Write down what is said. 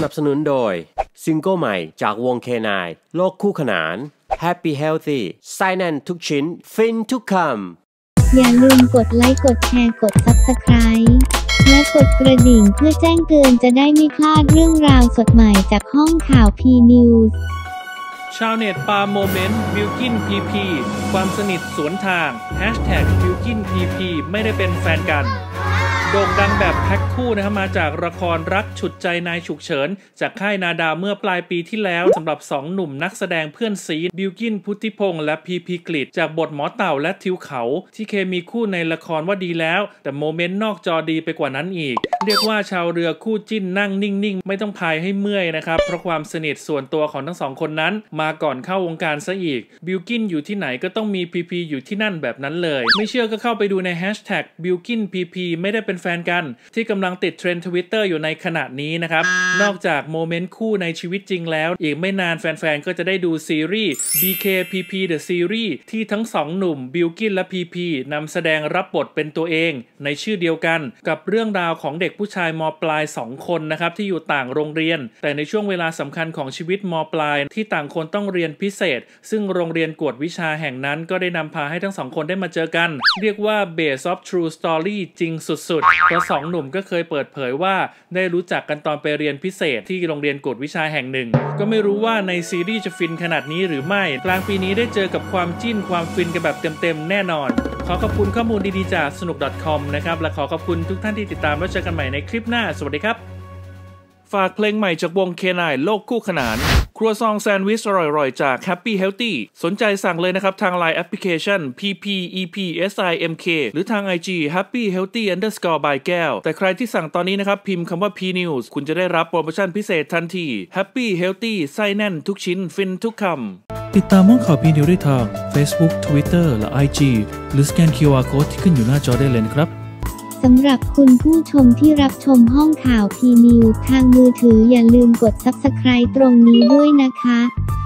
นับสนุนโดยซิงเกิลใหม่จากวง K9 โลกคู่ขนาน Happy Healthy ไส้แน่นทุกชิ้นฟินทุกคำอย่าลืมกดไลค์กดแชร์กด Subscribe และกดกระดิ่งเพื่อแจ้งเตือนจะได้ไม่พลาดเรื่องราวสดใหม่จากห้องข่าว P News ชาวเน็ตปาโมเมนต์บิลกินพีพีความสนิทสวนทางบิลกินพีพีไม่ได้เป็นแฟนกันโด่งดังแบบแพ็คคู่นะครับมาจากละครรักฉุดใจนายฉุกเฉินจากค่ายนาดาวเมื่อปลายปีที่แล้วสำหรับ2หนุ่มนักแสดงเพื่อนซีบิลกินพุทธิพงษ์และพีพีกฤษจากบทหมอเต่าและทิวเขาที่เคมีคู่ในละครว่าดีแล้วแต่โมเมนต์นอกจอดีไปกว่านั้นอีกเรียกว่าชาวเรือคู่จิ้นนั่งนิ่งๆไม่ต้องพายให้เมื่อยนะครับเพราะความสนิทส่วนตัวของทั้งสองคนนั้นมาก่อนเข้าวงการซะอีกบิลกินอยู่ที่ไหนก็ต้องมีพีพีอยู่ที่นั่นแบบนั้นเลยไม่เชื่อก็เข้าไปดูในแฮชแท็กบิลกินพีพีไม่ได้เป็นแฟนกันที่กำลังติดเทรนด์ Twitter อยู่ในขณะนี้นะครับนอกจากโมเมนต์คู่ในชีวิตจริงแล้วอีกไม่นานแฟนๆก็จะได้ดูซีรีส์ BKPP The Series ที่ทั้งสองหนุ่มบิลกินและ PP นำแสดงรับบทเป็นตัวเองในชื่อเดียวกันกับเรื่องราวของเด็กผู้ชายม.ปลาย2คนนะครับที่อยู่ต่างโรงเรียนแต่ในช่วงเวลาสำคัญของชีวิตม.ปลายที่ต่างคนต้องเรียนพิเศษซึ่งโรงเรียนกวดวิชาแห่งนั้นก็ได้นำพาให้ทั้งสองคนได้มาเจอกันเรียกว่า Based of True Story จริงสุดๆเพราะ2หนุ่มก็เคยเปิดเผยว่าได้รู้จักกันตอนไปเรียนพิเศษที่โรงเรียนกวดวิชาแห่งหนึ่งก็ไม่รู้ว่าในซีรีส์จะฟินขนาดนี้หรือไม่กลางปีนี้ได้เจอกับความจิ้นความฟินกันแบบเต็มๆแน่นอนขอขอบคุณข้อมูลดีๆจากสนุก .com นะครับและขอขอบคุณทุกท่านที่ติดตามแล้วเจอกันใหม่ในคลิปหน้าสวัสดีครับฝากเพลงใหม่จากวง K9 โลกคู่ขนานครัวซองแซนด์วิชอร่อยๆจาก Happy Healthy สนใจสั่งเลยนะครับทาง LINE Application PPEPSIMK หรือทาง IG Happy Healthy _by แก้วแต่ใครที่สั่งตอนนี้นะครับพิมพ์คำว่า P News คุณจะได้รับโปรโมชั่นพิเศษทันที Happy Healthy ไส้แน่นทุกชิ้นฟินทุกคำติดตามห้องข่าว P News ได้ทาง Facebook Twitter และ IG หรือสแกน QR Code ที่ขึ้นอยู่หน้าจอได้เลยนะครับสำหรับคุณผู้ชมที่รับชมห้องข่าว P News ทางมือถืออย่าลืมกด Subscribe ตรงนี้ด้วยนะคะ